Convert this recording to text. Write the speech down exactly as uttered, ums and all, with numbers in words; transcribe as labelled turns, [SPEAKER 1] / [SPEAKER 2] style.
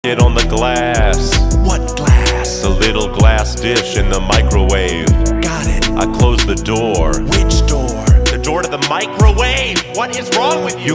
[SPEAKER 1] It on the glass.
[SPEAKER 2] What glass?
[SPEAKER 1] The little glass dish in the microwave.
[SPEAKER 2] Got it.
[SPEAKER 1] I closed the door.
[SPEAKER 2] Which door?
[SPEAKER 1] The door to the microwave. What is wrong with you?